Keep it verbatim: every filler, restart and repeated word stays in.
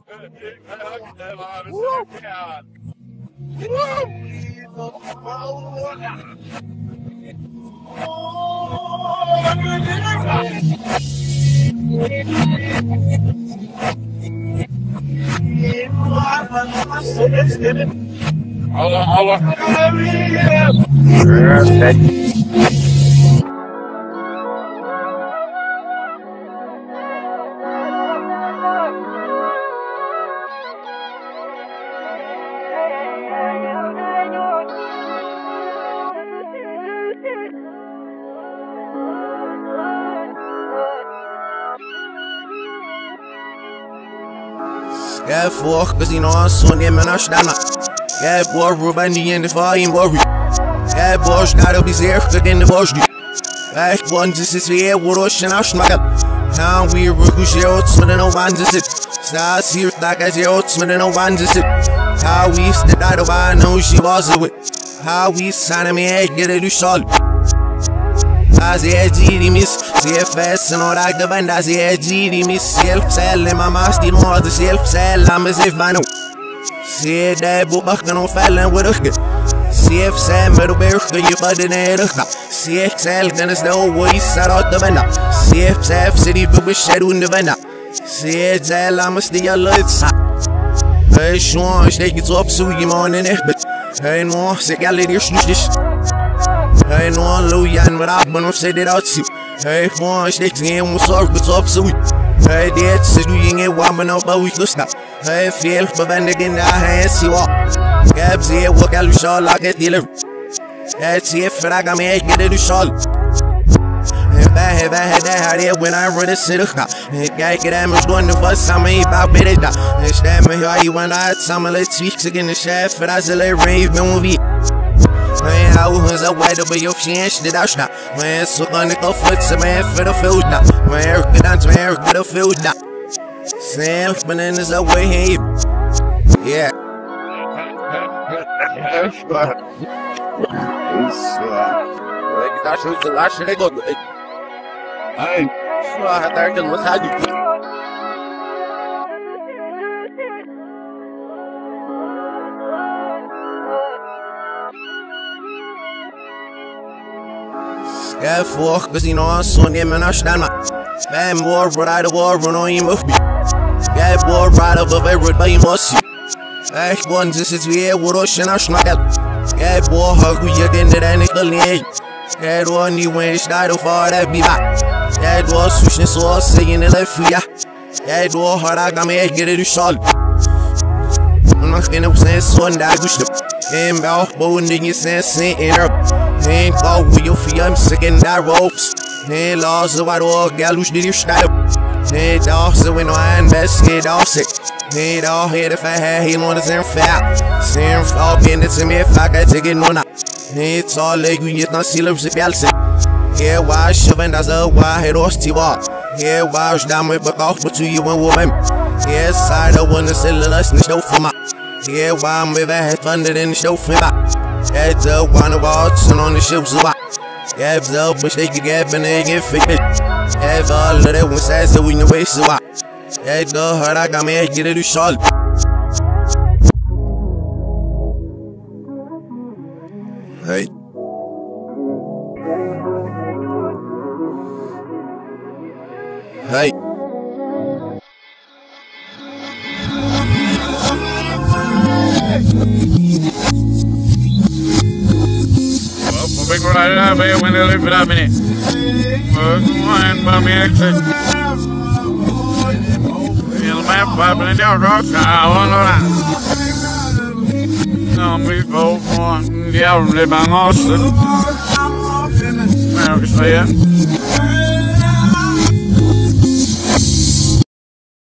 Allah Allah. Yeah, fuck, cause you know I'm son, yeah, man, I stand up. Yeah, boy, Ruben, the end of the fire, boy. Yeah, boy, gotta be safe, cause in the bush. Yeah, one, this is here, what ocean, I smack up. Now we work with your oats, but no one to sit. Stars here, like as your oats, but no one to sit. How we stood out of I know she was a wit. How we sign me, I get it, you solid. As a G D miss, C F S and all that the band as a G D miss, self sell in my master more the self sell, I'm a safe man. See that book back on falling with a C F Sam, but bear you but in a C X L, then it's no way set out the band. C F F city, but we shed on the band. C X L, I'm a steal lights. Hey, Sean, take it up so you on in it, but hey, no, sick, I'll let you this. Hey, no one low yan, but I'm gonna say that out to you. Hey, one sticks in with sorry, but up so we. Hey, that's so you ain't warming up, but we could stop. Hey, feel for vending in the hands, you walk. Gabs here, walk out, you saw like a dealer. That's it for I got me, get it, you saw. If I have I had that idea when I run a city, I get that much going to bust some of about better. And stand me here, you want to some of the tweaks again the chef, but I still a rave movie. Man, I was a white over your chance that I shot. Man, so on the go foot, so man, for the field now. Man, get on to man, for the field now. Sam, bananas away here. Yeah. Like, that's who's the last thing they go. Hey, so I had to look how you. Yeah, fuck, cause you know I'm son, yeah, man, I stand up. Man, boy, but I the war run on you, move me. Yeah, boy, right above every day, you must see. Hey, one, this is here, what ocean, I smack up. Yeah, boy, hug me again, that ain't the lane. Yeah, the one you went, I don't fall, that be back. Yeah, the one switching, so I'm saying it left for ya. Yeah, the one hard, I got me, get it, you shot. I'm not gonna say, son, that I wish them. And about bone, then you say, say, in her. Ain't go with your feet, I'm sick in that ropes. Ain't lost the white old gal who's did your style. Ain't also when I invest, ain't all sick. Ain't all here if I had him on the same fat. Same fall, bend it to me if I can take it on up. Ain't all leg, we get no sealers if y'all sick. Yeah, why shoving that's a why head or Steve walk. Yeah, why was down with back off between you and woman. Yeah, side of one to sell us in the show for my. Yeah, why I'm with a head funded in the show for my. Yeah, it's a one of all, turn on the ships a lot. Yeah, it's up, wish they could get and they get fixed. Yeah, it's all of that one says that we know waste a lot. Yeah, it's the hard, I got me, I get it, you short. Hey. Hey. Big right up here when they live it up in it. One by me exit. Feel my popping down rock. I want to some people want the only bang Austin. America's here.